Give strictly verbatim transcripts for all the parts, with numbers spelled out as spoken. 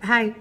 Hi.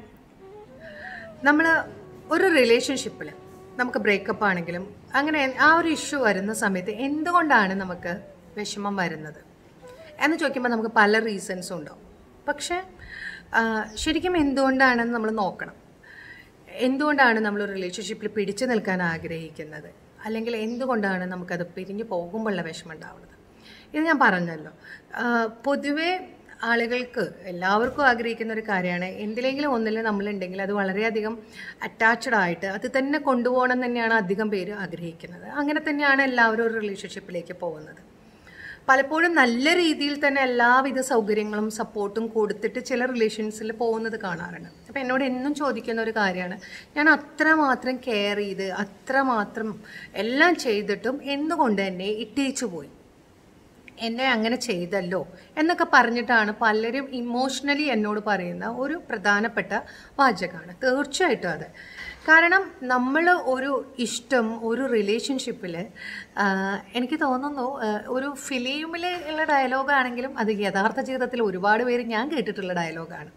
നമ്മൾ ഒരു റിലേഷൻഷിപ്പിൽ നമുക്ക് ബ്രേക്കപ്പ് ആണെങ്കിലും അങ്ങനെ ആ ഒരു ഇഷ്യൂ വരുന്ന സമയത്ത് എന്തുകൊണ്ടാണ് നമുക്ക് വിഷമം വരുന്നത് എന്ന് ചോദിക്കുമ്പോൾ നമുക്ക് പല റീസൺസും ഉണ്ടാവും. പക്ഷേ ശരിക്കും എന്തുകൊണ്ടാണെന്ന് നമ്മൾ നോക്കണം. എന്തുകൊണ്ടാണ് നമ്മൾ റിലേഷൻഷിപ്പിൽ പിടിച്ചു നിൽക്കാൻ ആഗ്രഹിക്കുന്നത്, അല്ലെങ്കിൽ എന്തുകൊണ്ടാണ് നമുക്കത് പിരിഞ്ഞു പോകുമ്പോഴുള്ള വിഷമം ഉണ്ടാവുന്നത്. ഇത് ഞാൻ പറഞ്ഞല്ലോ, പൊതുവേ ആളുകൾക്ക് എല്ലാവർക്കും ആഗ്രഹിക്കുന്ന ഒരു കാര്യമാണ് എന്തിലെങ്കിലും ഒന്നിൽ നമ്മളുണ്ടെങ്കിൽ അത് വളരെയധികം അറ്റാച്ച്ഡ് ആയിട്ട് അത് തന്നെ കൊണ്ടുപോകണം തന്നെയാണ് അധികം പേര് ആഗ്രഹിക്കുന്നത്. അങ്ങനെ തന്നെയാണ് എല്ലാവരും ഒരു റിലേഷൻഷിപ്പിലേക്ക് പോകുന്നത്. പലപ്പോഴും നല്ല രീതിയിൽ തന്നെ എല്ലാവിധ സൗകര്യങ്ങളും സപ്പോർട്ടും കൊടുത്തിട്ട് ചില റിലേഷൻസിൽ പോകുന്നത് കാണാറുണ്ട്. അപ്പോൾ എന്നോട് എന്നും ചോദിക്കുന്ന ഒരു കാര്യമാണ്, ഞാൻ അത്രമാത്രം കെയർ ചെയ്ത് അത്രമാത്രം എല്ലാം ചെയ്തിട്ടും എന്തുകൊണ്ട് എന്നെ ഇട്ടേച്ചു പോയി, എന്നെ അങ്ങനെ ചെയ്തല്ലോ എന്നൊക്കെ പറഞ്ഞിട്ടാണ് പലരും ഇമോഷണലി എന്നോട് പറയുന്ന ഒരു പ്രധാനപ്പെട്ട വാചകമാണ്. തീർച്ചയായിട്ടും അതെ. കാരണം നമ്മൾ ഒരു ഇഷ്ടം ഒരു റിലേഷൻഷിപ്പിൽ, എനിക്ക് തോന്നുന്നു ഒരു ഫിലിമിൽ ഉള്ള ഡയലോഗാണെങ്കിലും അത് യഥാർത്ഥ ജീവിതത്തിൽ ഒരുപാട് പേര് ഞാൻ കേട്ടിട്ടുള്ള ഡയലോഗാണ്.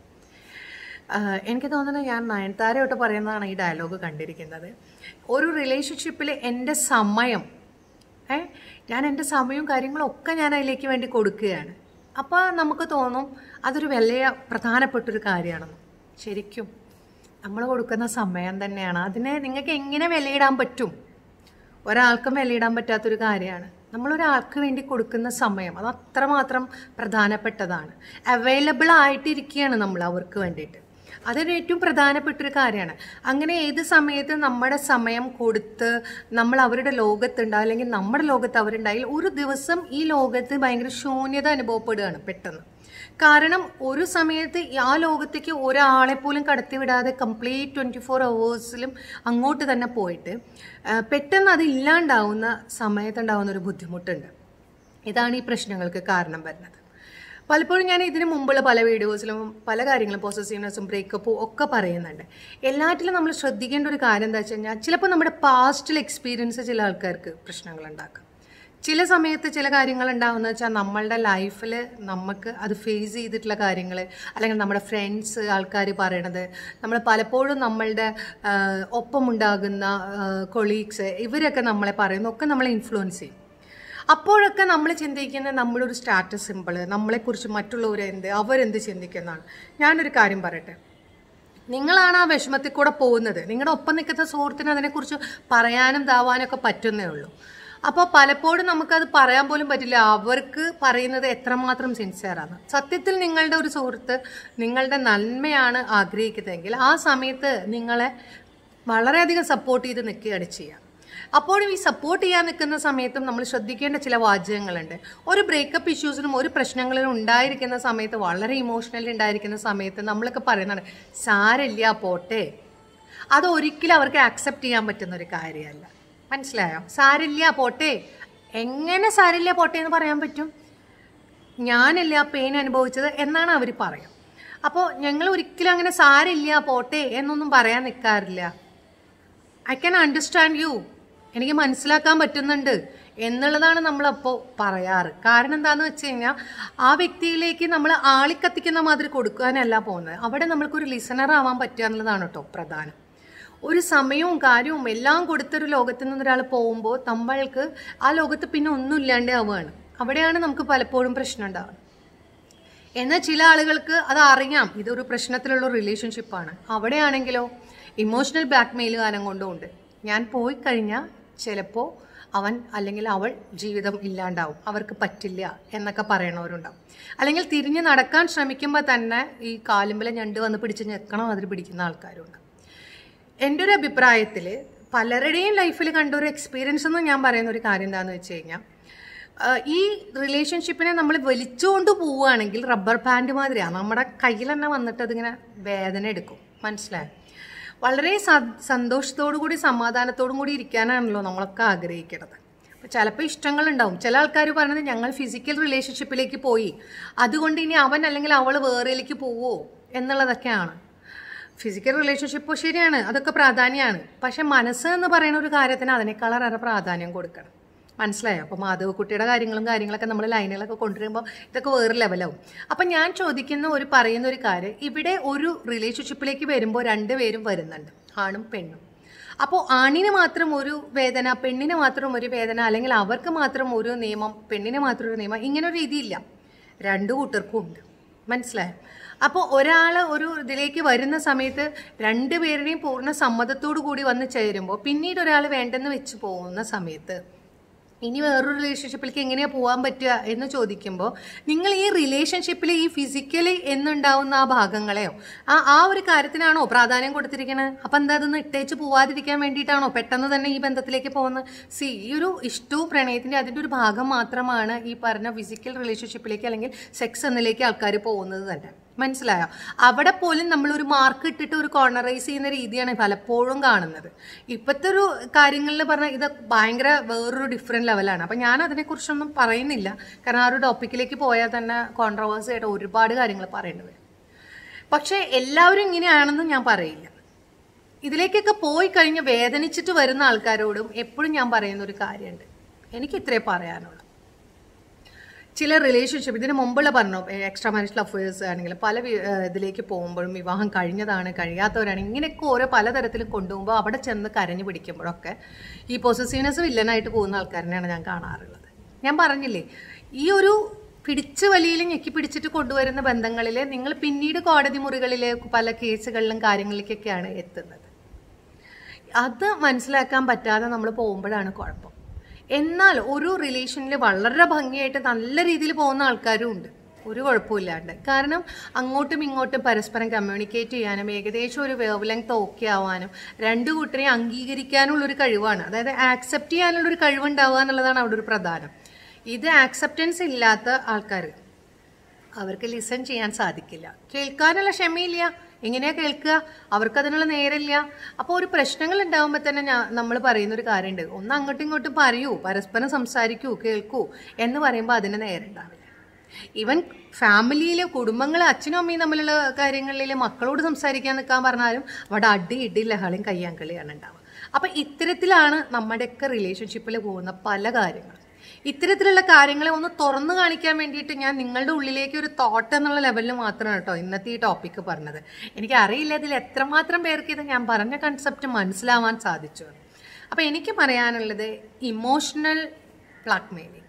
എനിക്ക് തോന്നുന്നു ഞാൻ നയൻതാരയോട്ട് പറയുന്നതാണ് ഈ ഡയലോഗ് കണ്ടിരിക്കുന്നത്. ഒരു റിലേഷൻഷിപ്പിൽ എൻ്റെ സമയം ഏ ഞാൻ എൻ്റെ സമയവും കാര്യങ്ങളും ഒക്കെ ഞാൻ അതിലേക്ക് വേണ്ടി കൊടുക്കുകയാണ്. അപ്പോൾ നമുക്ക് തോന്നും അതൊരു വലിയ പ്രധാനപ്പെട്ടൊരു കാര്യമാണെന്ന്. ശരിക്കും നമ്മൾ കൊടുക്കുന്ന സമയം തന്നെയാണ്. അതിനെ നിങ്ങൾക്ക് എങ്ങനെ വിലയിടാൻ പറ്റും? ഒരാൾക്കും വിലയിടാൻ പറ്റാത്തൊരു കാര്യമാണ്. നമ്മളൊരാൾക്ക് വേണ്ടി കൊടുക്കുന്ന സമയം അത് അത്രമാത്രം പ്രധാനപ്പെട്ടതാണ്. അവൈലബിൾ ആയിട്ടിരിക്കുകയാണ് നമ്മൾ അവർക്ക് വേണ്ടിയിട്ട്. അതൊരു ഏറ്റവും പ്രധാനപ്പെട്ടൊരു കാര്യമാണ്. അങ്ങനെ ഏത് സമയത്ത് നമ്മുടെ സമയം കൊടുത്ത് നമ്മൾ അവരുടെ ലോകത്തുണ്ടാവും, അല്ലെങ്കിൽ നമ്മുടെ ലോകത്ത് അവരുണ്ടായാൽ ഒരു ദിവസം ഈ ലോകത്ത് ഭയങ്കര ശൂന്യത അനുഭവപ്പെടുകയാണ് പെട്ടെന്ന്. കാരണം ഒരു സമയത്ത് ആ ലോകത്തേക്ക് ഒരാളെ പോലും കടത്തിവിടാതെ കംപ്ലീറ്റ് ട്വൻറ്റി ഫോർ അവേഴ്സിലും അങ്ങോട്ട് തന്നെ പോയിട്ട് പെട്ടെന്ന് അത് ഇല്ലാണ്ടാവുന്ന സമയത്തുണ്ടാവുന്ന ഒരു ബുദ്ധിമുട്ടുണ്ട്. ഇതാണ് ഈ പ്രശ്നങ്ങൾക്ക് കാരണം വരുന്നത്. പലപ്പോഴും ഞാൻ ഇതിന് മുമ്പുള്ള പല വീഡിയോസിലും പല കാര്യങ്ങളും പോസസീവ്നെസ്സും ബ്രേക്കപ്പും ഒക്കെ പറയുന്നുണ്ട്. എല്ലാറ്റിലും നമ്മൾ ശ്രദ്ധിക്കേണ്ട ഒരു കാര്യം എന്താ വെച്ച് കഴിഞ്ഞാൽ, ചിലപ്പോൾ നമ്മുടെ പാസ്റ്റിൽ എക്സ്പീരിയൻസ് ചില ആൾക്കാർക്ക് പ്രശ്നങ്ങൾ ഉണ്ടാക്കാം. ചില സമയത്ത് ചില കാര്യങ്ങൾ ഉണ്ടാവുന്ന വെച്ചാൽ നമ്മളുടെ ലൈഫിൽ നമുക്ക് അത് ഫേസ് ചെയ്തിട്ടുള്ള കാര്യങ്ങൾ, അല്ലെങ്കിൽ നമ്മുടെ ഫ്രണ്ട്സ് ആൾക്കാർ പറയണത്, നമ്മൾ പലപ്പോഴും നമ്മളുടെ ഒപ്പമുണ്ടാകുന്ന കൊളീഗ്സ് ഇവരൊക്കെ നമ്മളെ പറയുന്നതൊക്കെ നമ്മളെ ഇൻഫ്ലുവൻസ് ചെയ്യും. അപ്പോഴൊക്കെ നമ്മൾ ചിന്തിക്കുന്ന നമ്മളൊരു സ്റ്റാറ്റസ് സിമ്പിൾ, നമ്മളെക്കുറിച്ച് മറ്റുള്ളവരെന്ത് അവരെന്ത് ചിന്തിക്കുന്നതാണ്. ഞാനൊരു കാര്യം പറയട്ടെ, നിങ്ങളാണ് ആ വിഷമത്തിൽ കൂടെ പോകുന്നത്. നിങ്ങളുടെ ഒപ്പം നിൽക്കുന്ന സുഹൃത്തിന് അതിനെക്കുറിച്ച് പറയാനും താവാനും ഒക്കെ പറ്റുന്നേ ഉള്ളൂ. അപ്പോൾ പലപ്പോഴും നമുക്കത് പറയാൻ പോലും പറ്റില്ല, അവർക്ക് പറയുന്നത് എത്രമാത്രം സിൻസിയറാണ്. സത്യത്തിൽ നിങ്ങളുടെ ഒരു സുഹൃത്ത് നിങ്ങളുടെ നന്മയാണ് ആഗ്രഹിക്കുന്നതെങ്കിൽ ആ സമയത്ത് നിങ്ങളെ വളരെയധികം സപ്പോർട്ട് ചെയ്ത് നിൽക്കുകയാണ് ചെയ്യുക. അപ്പോഴും ഈ സപ്പോർട്ട് ചെയ്യാൻ നിൽക്കുന്ന സമയത്തും നമ്മൾ ശ്രദ്ധിക്കേണ്ട ചില വാചകങ്ങളുണ്ട്. ഒരു ബ്രേക്കപ്പ് ഇഷ്യൂസിനും ഒരു പ്രശ്നങ്ങളിലും ഉണ്ടായിരിക്കുന്ന സമയത്ത്, വളരെ ഇമോഷണലി ഉണ്ടായിരിക്കുന്ന സമയത്ത് നമ്മളൊക്കെ പറയുന്നതാണ് സാരില്ല പോട്ടെ. അത് ഒരിക്കലും അവർക്ക് ആക്സെപ്റ്റ് ചെയ്യാൻ പറ്റുന്ന ഒരു കാര്യമല്ല. മനസ്സിലായോ? സാരില്ല പോട്ടെ. എങ്ങനെ സാരില്ല പോട്ടെ എന്ന് പറയാൻ പറ്റും? ഞാനല്ല ആ പെയിൻ അനുഭവിച്ചത് എന്നാണ് അവർ പറയുക. അപ്പോൾ ഞങ്ങൾ ഒരിക്കലും അങ്ങനെ സാരില്ല പോട്ടെ എന്നൊന്നും പറയാൻ നിൽക്കാറില്ല. ഐ ക്യാൻ അണ്ടർസ്റ്റാൻഡ് യു, എനിക്ക് മനസ്സിലാക്കാൻ പറ്റുന്നുണ്ട് എന്നുള്ളതാണ് നമ്മളപ്പോൾ പറയാറ്. കാരണം എന്താണെന്ന് വെച്ച് കഴിഞ്ഞാൽ ആ വ്യക്തിയിലേക്ക് നമ്മൾ ആളിക്കത്തിക്കുന്ന മാതിരി കൊടുക്കാനല്ല പോകുന്നത്. അവിടെ നമ്മൾക്കൊരു ലിസണർ ആവാൻ പറ്റുക എന്നുള്ളതാണ് കേട്ടോ പ്രധാനം. ഒരു സമയവും കാര്യവും എല്ലാം കൊടുത്തൊരു ലോകത്തിൽ നിന്ന് ഒരാൾ പോകുമ്പോൾ നമ്മൾക്ക് ആ ലോകത്ത് പിന്നെ ഒന്നും ഇല്ലാണ്ട് ആവുകയാണ്. അവിടെയാണ് നമുക്ക് പലപ്പോഴും പ്രശ്നം ഉണ്ടാവുന്നത്. എന്നാൽ ചില ആളുകൾക്ക് അത് അറിയാം ഇതൊരു പ്രശ്നത്തിലുള്ള റിലേഷൻഷിപ്പാണ്. അവിടെയാണെങ്കിലോ ഇമോഷണൽ ബ്ലാക്ക് മെയിൽ കാനം കൊണ്ടുമുണ്ട്. ഞാൻ പോയി കഴിഞ്ഞാൽ ചിലപ്പോൾ അവൻ അല്ലെങ്കിൽ അവൾ ജീവിതം ഇല്ലാണ്ടാവും, അവർക്ക് പറ്റില്ല എന്നൊക്കെ പറയണവരുണ്ടാവും. അല്ലെങ്കിൽ തിരിഞ്ഞ് നടക്കാൻ ശ്രമിക്കുമ്പോൾ തന്നെ ഈ കാലുമ്പല ഞണ്ട് വന്ന് പിടിച്ച് ഞെക്കണം അതിൽ പിടിക്കുന്ന ആൾക്കാരുണ്ട്. എൻ്റെ ഒരു അഭിപ്രായത്തിൽ പലരുടെയും ലൈഫിൽ കണ്ട ഒരു എക്സ്പീരിയൻസ് എന്ന് ഞാൻ പറയുന്ന ഒരു കാര്യം എന്താണെന്ന് വെച്ച് കഴിഞ്ഞാൽ, ഈ റിലേഷൻഷിപ്പിനെ നമ്മൾ വലിച്ചുകൊണ്ട് പോവുകയാണെങ്കിൽ റബ്ബർ ബാൻഡ് മാതിരിയാണ് നമ്മുടെ കയ്യിൽ തന്നെ വന്നിട്ട് അതിങ്ങനെ വേദന എടുക്കും. മനസ്സിലായോ? വളരെ സന്തോഷത്തോടു കൂടി സമാധാനത്തോടും കൂടി ഇരിക്കാനാണല്ലോ നമ്മളൊക്കെ ആഗ്രഹിക്കുന്നത്. അപ്പോൾ ചിലപ്പോൾ ഇഷ്ടങ്ങളുണ്ടാവും. ചില ആൾക്കാർ പറയുന്നത് ഞങ്ങൾ ഫിസിക്കൽ റിലേഷൻഷിപ്പിലേക്ക് പോയി, അതുകൊണ്ട് ഇനി അവൻ അല്ലെങ്കിൽ അവൾ വേറെയിലേക്ക് പോവോ എന്നുള്ളതൊക്കെയാണ്. ഫിസിക്കൽ റിലേഷൻഷിപ്പ് ശരിയാണ്, അതൊക്കെ പ്രാധാന്യമാണ്. പക്ഷെ മനസ്സ് എന്ന് പറയുന്ന ഒരു കാര്യത്തിന് അതിനേക്കാളേറെ പ്രാധാന്യം കൊടുക്കണം. മനസ്സിലായോ? അപ്പോൾ മാധവക്കുട്ടിയുടെ കാര്യങ്ങളും കാര്യങ്ങളൊക്കെ നമ്മൾ ലൈനുകളൊക്കെ കൊണ്ടുവരുമ്പോൾ ഇതൊക്കെ വേറെ ലെവലാവും. അപ്പം ഞാൻ ചോദിക്കുന്ന ഒരു പറയുന്ന ഒരു കാര്യം, ഇവിടെ ഒരു റിലേഷൻഷിപ്പിലേക്ക് വരുമ്പോൾ രണ്ടുപേരും വരുന്നുണ്ട്, ആണും പെണ്ണും. അപ്പോൾ ആണിന് മാത്രം ഒരു വേദന, പെണ്ണിന് മാത്രം ഒരു വേദന, അല്ലെങ്കിൽ അവർക്ക് മാത്രം ഒരു നിയമം, പെണ്ണിന് മാത്രം ഒരു നിയമം, ഇങ്ങനെ ഒരു രീതിയില്ല. രണ്ടു കൂട്ടർക്കും ഉണ്ട്. മനസ്സിലായോ? അപ്പോൾ ഒരാൾ ഒരു ഇതിലേക്ക് വരുന്ന സമയത്ത് രണ്ടുപേരുടെയും പൂർണ്ണ സമ്മതത്തോടു കൂടി വന്ന് ചേരുമ്പോൾ പിന്നീട് ഒരാൾ വേണ്ടെന്ന് വെച്ച് പോകുന്ന സമയത്ത് ഇനി വേറൊരു റിലേഷൻഷിപ്പിലേക്ക് എങ്ങനെയാണ് പോകാൻ പറ്റുക എന്ന് ചോദിക്കുമ്പോൾ, നിങ്ങൾ ഈ റിലേഷൻഷിപ്പിൽ ഈ ഫിസിക്കലി എന്നുണ്ടാവുന്ന ആ ഭാഗങ്ങളെയോ ആ ആ ഒരു കാര്യത്തിനാണോ പ്രാധാന്യം കൊടുത്തിരിക്കുന്നത്? അപ്പം എന്താ അതൊന്ന് ഇട്ടേച്ച് പോവാതിരിക്കാൻ വേണ്ടിയിട്ടാണോ പെട്ടെന്ന് തന്നെ ഈ ബന്ധത്തിലേക്ക് പോകുന്നത്? സി ഈ ഒരു ഇഷ്ടവും പ്രണയത്തിൻ്റെ അതിൻ്റെ ഒരു ഭാഗം മാത്രമാണ് ഈ പറഞ്ഞ ഫിസിക്കൽ റിലേഷൻഷിപ്പിലേക്ക് അല്ലെങ്കിൽ സെക്സ് എന്നിലേക്ക് ആൾക്കാർ പോകുന്നത് തന്നെ. മനസ്സിലായോ? അവിടെ പോലും നമ്മളൊരു മാർക്ക് ഇട്ടിട്ട് ഒരു കോർണറൈസ് ചെയ്യുന്ന രീതിയാണ് പലപ്പോഴും കാണുന്നത്. ഇപ്പോഴത്തെ ഒരു കാര്യങ്ങളിൽ പറഞ്ഞാൽ ഇത് ഭയങ്കര വേറൊരു ഡിഫറെൻറ്റ് ലെവലാണ്. അപ്പം ഞാൻ അതിനെക്കുറിച്ചൊന്നും പറയുന്നില്ല, കാരണം ആ ഒരു ടോപ്പിക്കിലേക്ക് പോയാൽ തന്നെ കോൺട്രവേഴ്സി ആയിട്ട് ഒരുപാട് കാര്യങ്ങൾ പറയേണ്ടി വരും. പക്ഷേ എല്ലാവരും ഇങ്ങനെയാണെന്ന് ഞാൻ പറയില്ല. ഇതിലേക്കൊക്കെ പോയി കഴിഞ്ഞ് വേദനിച്ചിട്ട് വരുന്ന ആൾക്കാരോടും എപ്പോഴും ഞാൻ പറയുന്ന ഒരു കാര്യമുണ്ട്, എനിക്ക് ഇത്രേ പറയാനുള്ളൂ. ചില റിലേഷൻഷിപ്പ് ഇതിന് മുമ്പുള്ള പറഞ്ഞു, എക്സ്ട്രാ മാരിറ്റൽ അഫയേഴ്സ് ആണെങ്കിലും പല ഇതിലേക്ക് പോകുമ്പോഴും വിവാഹം കഴിഞ്ഞതാണ് കഴിയാത്തവരാണ് ഇങ്ങനെയൊക്കെ ഓരോ പലതരത്തിലും കൊണ്ടുപോകുമ്പോൾ അവിടെ ചെന്ന് കരഞ്ഞു പിടിക്കുമ്പോഴൊക്കെ ഈ പൊസസീവ്നെസ് വില്ലനായിട്ട് പോകുന്ന ആൾക്കാരനെയാണ് ഞാൻ കാണാറുള്ളത്. ഞാൻ പറഞ്ഞില്ലേ, ഈ ഒരു പിടിച്ച് വലിയിൽ ഞെക്കി പിടിച്ചിട്ട് കൊണ്ടുവരുന്ന ബന്ധങ്ങളിൽ നിങ്ങൾ പിന്നീട് കോടതി മുറികളിലെ പല കേസുകളിലും കാര്യങ്ങളിലേക്കൊക്കെയാണ് എത്തുന്നത്. അത് മനസ്സിലാക്കാൻ പറ്റാതെ നമ്മൾ പോകുമ്പോഴാണ് കുഴപ്പം. എന്നാൽ ഒരു റിലേഷനിൽ വളരെ ഭംഗിയായിട്ട് നല്ല രീതിയിൽ പോകുന്ന ആൾക്കാരും ഉണ്ട്, ഒരു കുഴപ്പമില്ലാണ്ട്. കാരണം അങ്ങോട്ടും ഇങ്ങോട്ടും പരസ്പരം കമ്മ്യൂണിക്കേറ്റ് ചെയ്യാനും ഏകദേശം ഒരു വേവ് ലെങ്ത് ഓക്കെ ആവാനും രണ്ടു കൂട്ടരെയും അംഗീകരിക്കാനുള്ളൊരു കഴിവാണ്, അതായത് ആക്സെപ്റ്റ് ചെയ്യാനുള്ളൊരു കഴിവുണ്ടാവുക എന്നുള്ളതാണ് അവിടെ ഒരു പ്രധാനം. ഇത് ആക്സെപ്റ്റൻസ് ഇല്ലാത്ത ആൾക്കാർ, അവർക്ക് ലിസൺ ചെയ്യാൻ സാധിക്കില്ല, കേൾക്കാനുള്ള ക്ഷമയില്ല. എങ്ങനെയാ കേൾക്കുക? അവർക്ക് അതിനുള്ള നേരമില്ല. അപ്പോൾ ഒരു പ്രശ്നങ്ങൾ ഉണ്ടാകുമ്പോൾ തന്നെ ഞാൻ നമ്മൾ പറയുന്നൊരു കാര്യമുണ്ട്, ഒന്ന് അങ്ങോട്ടും ഇങ്ങോട്ടും പറയൂ, പരസ്പരം സംസാരിക്കൂ, കേൾക്കൂ എന്ന് പറയുമ്പോൾ അതിന് നേരം ഉണ്ടാവില്ല. ഈവൻ ഫാമിലിയിലെ കുടുംബങ്ങൾ അച്ഛനും അമ്മയും തമ്മിലുള്ള കാര്യങ്ങളിൽ മക്കളോട് സംസാരിക്കാൻ നിൽക്കാൻ പറഞ്ഞാലും അവിടെ അടി ഇടി ലഹളയും കയ്യാങ്കളിയാണ് ഉണ്ടാവുക. അപ്പം ഇത്തരത്തിലാണ് നമ്മുടെയൊക്കെ റിലേഷൻഷിപ്പിൽ പോകുന്ന പല കാര്യങ്ങളും. ഇത്തരത്തിലുള്ള കാര്യങ്ങളെ ഒന്ന് തുറന്നു കാണിക്കാൻ വേണ്ടിയിട്ട് ഞാൻ നിങ്ങളുടെ ഉള്ളിലേക്ക് ഒരു തോട്ട് എന്നുള്ള ലെവലിൽ മാത്രമാണ് കേട്ടോ ഇന്നത്തെ ഈ ടോപ്പിക്ക് പറഞ്ഞത്. എനിക്കറിയില്ല ഇതിൽ എത്രമാത്രം പേർക്ക് ഇത് ഞാൻ പറഞ്ഞ കൺസെപ്റ്റ് മനസ്സിലാവാൻ സാധിച്ചു. അപ്പം എനിക്ക് പറയാനുള്ളത്, ഇമോഷണൽ ബ്ലാക്ക്മെയിലിംഗ്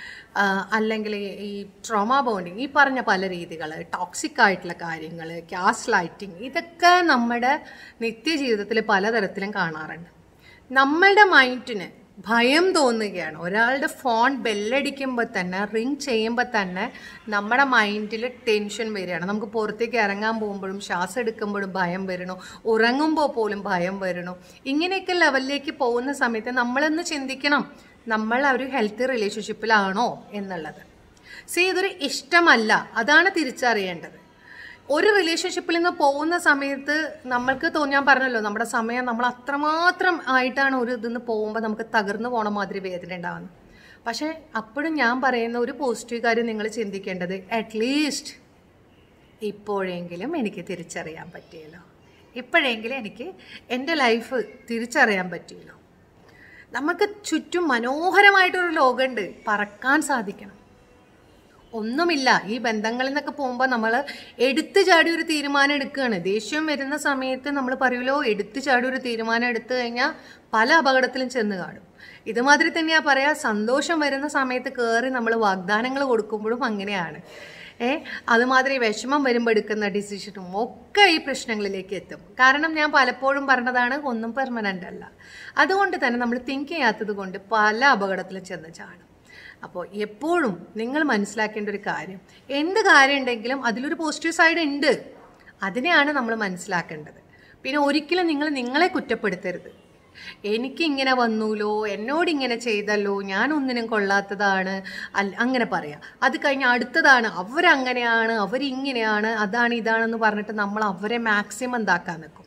അല്ലെങ്കിൽ ഈ ട്രോമ ബോണ്ടിങ്, ഈ പറഞ്ഞ പല രീതികൾ, ടോക്സിക് ആയിട്ടുള്ള കാര്യങ്ങൾ, ഗ്യാസ് ലൈറ്റിങ്, ഇതൊക്കെ നമ്മുടെ നിത്യജീവിതത്തിൽ പലതരത്തിലും കാണാറുണ്ട്. നമ്മളുടെ മൈൻഡിന് ഭയം തോന്നുകയാണ്. ഒരാളുടെ ഫോൺ ബെല്ലടിക്കുമ്പോൾ തന്നെ, റിങ് ചെയ്യുമ്പോൾ തന്നെ നമ്മുടെ മൈൻഡിൽ ടെൻഷൻ വരികയാണ്. നമുക്ക് പുറത്തേക്ക് ഇറങ്ങാൻ പോകുമ്പോഴും ശ്വാസം എടുക്കുമ്പോഴും ഭയം വരണു, ഉറങ്ങുമ്പോൾ പോലും ഭയം വരണു. ഇങ്ങനെയൊക്കെ ലെവലിലേക്ക് പോകുന്ന സമയത്ത് നമ്മളൊന്ന് ചിന്തിക്കണം, നമ്മൾ ഒരു ഹെൽത്തി റിലേഷൻഷിപ്പിലാണോ എന്നുള്ളത്. സി ഇതൊരു ഇഷ്ടമല്ല, അതാണ് തിരിച്ചറിയേണ്ടത്. ഒരു റിലേഷൻഷിപ്പിൽ നിന്ന് പോകുന്ന സമയത്ത് നമ്മൾക്ക് തോന്നാൻ പറഞ്ഞല്ലോ, നമ്മുടെ സമയം നമ്മൾ അത്രമാത്രം ആയിട്ടാണ് ഒരു ഇതിന്ന് പോകുമ്പോൾ നമുക്ക് തകർന്നു പോണ മാതിരി വേദന ഉണ്ടാകുന്നത്. പക്ഷേ അപ്പോഴും ഞാൻ പറയുന്ന ഒരു പോസിറ്റീവ് കാര്യം നിങ്ങൾ ചിന്തിക്കേണ്ടത്, അറ്റ്ലീസ്റ്റ് ഇപ്പോഴെങ്കിലും എനിക്ക് തിരിച്ചറിയാൻ പറ്റിയല്ലോ, ഇപ്പോഴെങ്കിലും എനിക്ക് എൻ്റെ ലൈഫ് തിരിച്ചറിയാൻ പറ്റിയല്ലോ. നമുക്ക് ചുറ്റും മനോഹരമായിട്ടൊരു ലോകമുണ്ട്, പറക്കാൻ സാധിക്കണം. ഒന്നുമില്ല, ഈ ബന്ധങ്ങളിൽ നിന്നൊക്കെ പോകുമ്പോൾ നമ്മൾ എടുത്തു ചാടി ഒരു തീരുമാനം എടുക്കുകയാണ്. ദേഷ്യം വരുന്ന സമയത്ത് നമ്മൾ പറയുമല്ലോ, എടുത്തു ചാടി ഒരു തീരുമാനം എടുത്തു കഴിഞ്ഞാൽ പല അപകടത്തിലും ചെന്ന് കാണും. ഇതുമാതിരി തന്നെയാ പറയാ, സന്തോഷം വരുന്ന സമയത്ത് കയറി നമ്മൾ വാഗ്ദാനങ്ങൾ കൊടുക്കുമ്പോഴും അങ്ങനെയാണ്. ഏ അതുമാതിരി വിഷമം വരുമ്പോൾ എടുക്കുന്ന ഡിസിഷനും ഒക്കെ ഈ പ്രശ്നങ്ങളിലേക്ക് എത്തും. കാരണം ഞാൻ പലപ്പോഴും പറഞ്ഞതാണ്, ഒന്നും പെർമനൻ്റ് അല്ല. അതുകൊണ്ട് തന്നെ നമ്മൾ തിങ്ക് ചെയ്യാത്തത് കൊണ്ട് പല അപകടത്തിലും ചെന്ന് ചാടും. അപ്പോൾ എപ്പോഴും നിങ്ങൾ മനസ്സിലാക്കേണ്ട ഒരു കാര്യം, എന്ത് കാര്യം ഉണ്ടെങ്കിലും അതിലൊരു പോസിറ്റീവ് സൈഡ് ഉണ്ട്, അതിനെയാണ് നമ്മൾ മനസ്സിലാക്കേണ്ടത്. പിന്നെ ഒരിക്കലും നിങ്ങൾ നിങ്ങളെ കുറ്റപ്പെടുത്തരുത്. എനിക്കിങ്ങനെ വന്നൂലോ, എന്നോടിങ്ങനെ ചെയ്തല്ലോ, ഞാൻ ഒന്നിനും കൊള്ളാത്തതാണ് അല്ല അങ്ങനെ പറയാം. അത് കഴിഞ്ഞ് അടുത്തതാണ്, അവരങ്ങനെയാണ്, അവരിങ്ങനെയാണ്, അതാണ് ഇതാണെന്ന് പറഞ്ഞിട്ട് നമ്മൾ അവരെ മാക്സിമം എന്താക്കാൻ നിൽക്കും.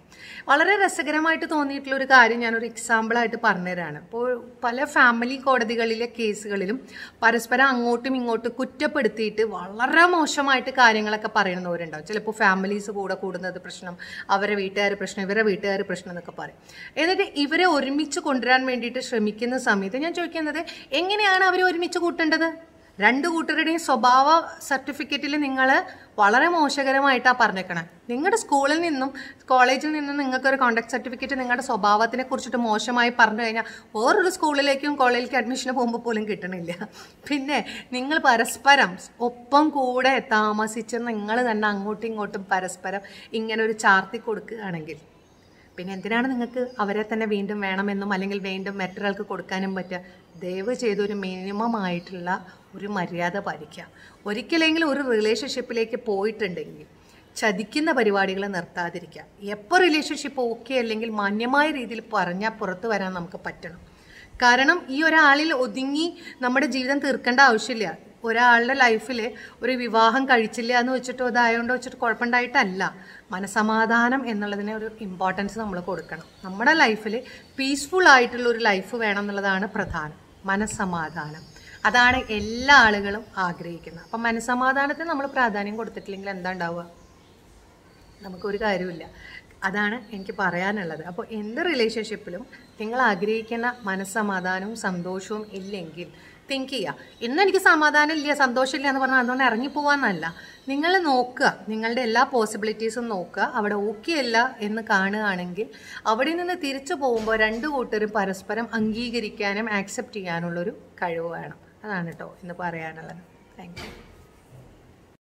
വളരെ രസകരമായിട്ട് തോന്നിയിട്ടുള്ള ഒരു കാര്യം ഞാനൊരു എക്സാമ്പിളായിട്ട് പറഞ്ഞുതരാണ്. ഇപ്പോൾ പല ഫാമിലി കോടതികളിലെ കേസുകളിലും പരസ്പരം അങ്ങോട്ടും ഇങ്ങോട്ടും കുറ്റപ്പെടുത്തിയിട്ട് വളരെ മോശമായിട്ട് കാര്യങ്ങളൊക്കെ പറയുന്നവരുണ്ടാവും. ചിലപ്പോൾ ഫാമിലീസ് കൂടെ കൂടുന്നത് പ്രശ്നം, അവരെ വീട്ടുകാർ പ്രശ്നം, ഇവരെ വീട്ടുകാർ പ്രശ്നം എന്നൊക്കെ പറയും. എന്നിട്ട് ഇവരെ ഒരുമിച്ച് കൊണ്ടുവരാൻ വേണ്ടിയിട്ട് ശ്രമിക്കുന്ന സമയത്ത് ഞാൻ ചോദിക്കുന്നത്, എങ്ങനെയാണ് അവരെ ഒരുമിച്ച് കൂട്ടേണ്ടത്? രണ്ട് കൂട്ടരുടെയും സ്വഭാവ സർട്ടിഫിക്കറ്റിൽ നിങ്ങൾ വളരെ മോശകരമായിട്ടാണ് പറഞ്ഞേക്കണം. നിങ്ങളുടെ സ്കൂളിൽ നിന്നും കോളേജിൽ നിന്നും നിങ്ങൾക്കൊരു കോണ്ടാക്ട് സർട്ടിഫിക്കറ്റ് നിങ്ങളുടെ സ്വഭാവത്തിനെ കുറിച്ചിട്ട് മോശമായി പറഞ്ഞു കഴിഞ്ഞാൽ വേറൊരു സ്കൂളിലേക്കും കോളേജിലേക്ക് അഡ്മിഷന് പോകുമ്പോൾ പോലും കിട്ടണില്ല. പിന്നെ നിങ്ങൾ പരസ്പരം ഒപ്പം കൂടെ താമസിച്ച് നിങ്ങൾ തന്നെ അങ്ങോട്ടും ഇങ്ങോട്ടും പരസ്പരം ഇങ്ങനെ ഒരു ചാർത്തി കൊടുക്കുകയാണെങ്കിൽ പിന്നെ എന്തിനാണ് നിങ്ങൾക്ക് അവരെ തന്നെ വീണ്ടും വേണമെന്നും അല്ലെങ്കിൽ വീണ്ടും മറ്റൊരാൾക്ക് കൊടുക്കാനും പറ്റുക? ദയവ് ചെയ്തൊരു മിനിമം ആയിട്ടുള്ള ഒരു മര്യാദ പാലിക്കുക. ഒരിക്കലെങ്കിലും ഒരു റിലേഷൻഷിപ്പിലേക്ക് പോയിട്ടുണ്ടെങ്കിൽ ചതിക്കുന്ന പരിപാടികൾ നിർത്താതിരിക്കുക. എപ്പോൾ റിലേഷൻഷിപ്പ് ഓക്കെ അല്ലെങ്കിൽ മാന്യമായ രീതിയിൽ പറഞ്ഞാൽ പുറത്തു വരാൻ നമുക്ക് പറ്റണം. കാരണം ഈ ഒരാളിൽ ഒതുങ്ങി നമ്മുടെ ജീവിതം തീർക്കേണ്ട ആവശ്യമില്ല. ഒരാളുടെ ലൈഫിൽ ഒരു വിവാഹം കഴിച്ചില്ല എന്ന് വെച്ചിട്ടോ അതായതുകൊണ്ട് വെച്ചിട്ട് കുഴപ്പമുണ്ടായിട്ടല്ല. മനസമാധാനം എന്നുള്ളതിനെ ഒരു ഇമ്പോർട്ടൻസ് നമ്മൾ കൊടുക്കണം. നമ്മുടെ ലൈഫിൽ പീസ്ഫുൾ ആയിട്ടുള്ള ഒരു ലൈഫ് വേണം എന്നുള്ളതാണ് പ്രധാനം. മനസ്സമാധാനം അതാണ് എല്ലാ ആളുകളും ആഗ്രഹിക്കുന്നത്. അപ്പം മനസ്സമാധാനത്തിന് നമ്മൾ പ്രാധാന്യം കൊടുത്തിട്ടില്ലെങ്കിൽ എന്താ ഉണ്ടാവുക? നമുക്കൊരു കാര്യമില്ല. അതാണ് എനിക്ക് പറയാനുള്ളത്. അപ്പോൾ എന്ത് റിലേഷൻഷിപ്പിലും നിങ്ങൾ ആഗ്രഹിക്കുന്ന മനസ്സമാധാനവും സന്തോഷവും ഇല്ലെങ്കിൽ തിങ്ക് ചെയ്യുക. ഇന്ന് എനിക്ക് സമാധാനം ഇല്ല, സന്തോഷമില്ല എന്ന് പറഞ്ഞാൽ അതുകൊണ്ട് ഇറങ്ങിപ്പോവാന്നല്ല. നിങ്ങൾ നോക്കുക, നിങ്ങളുടെ എല്ലാ പോസിബിലിറ്റീസും നോക്കുക. അവിടെ ഓക്കെ അല്ല എന്ന് കാണുകയാണെങ്കിൽ അവിടെ നിന്ന് തിരിച്ചു പോകുമ്പോൾ രണ്ട് കൂട്ടരും പരസ്പരം അംഗീകരിക്കാനും ആക്സെപ്റ്റ് ചെയ്യാനുള്ളൊരു കഴിവ് വേണം. അതാണ് കേട്ടോ ഇന്ന് പറയാനുള്ളത്. Thank U.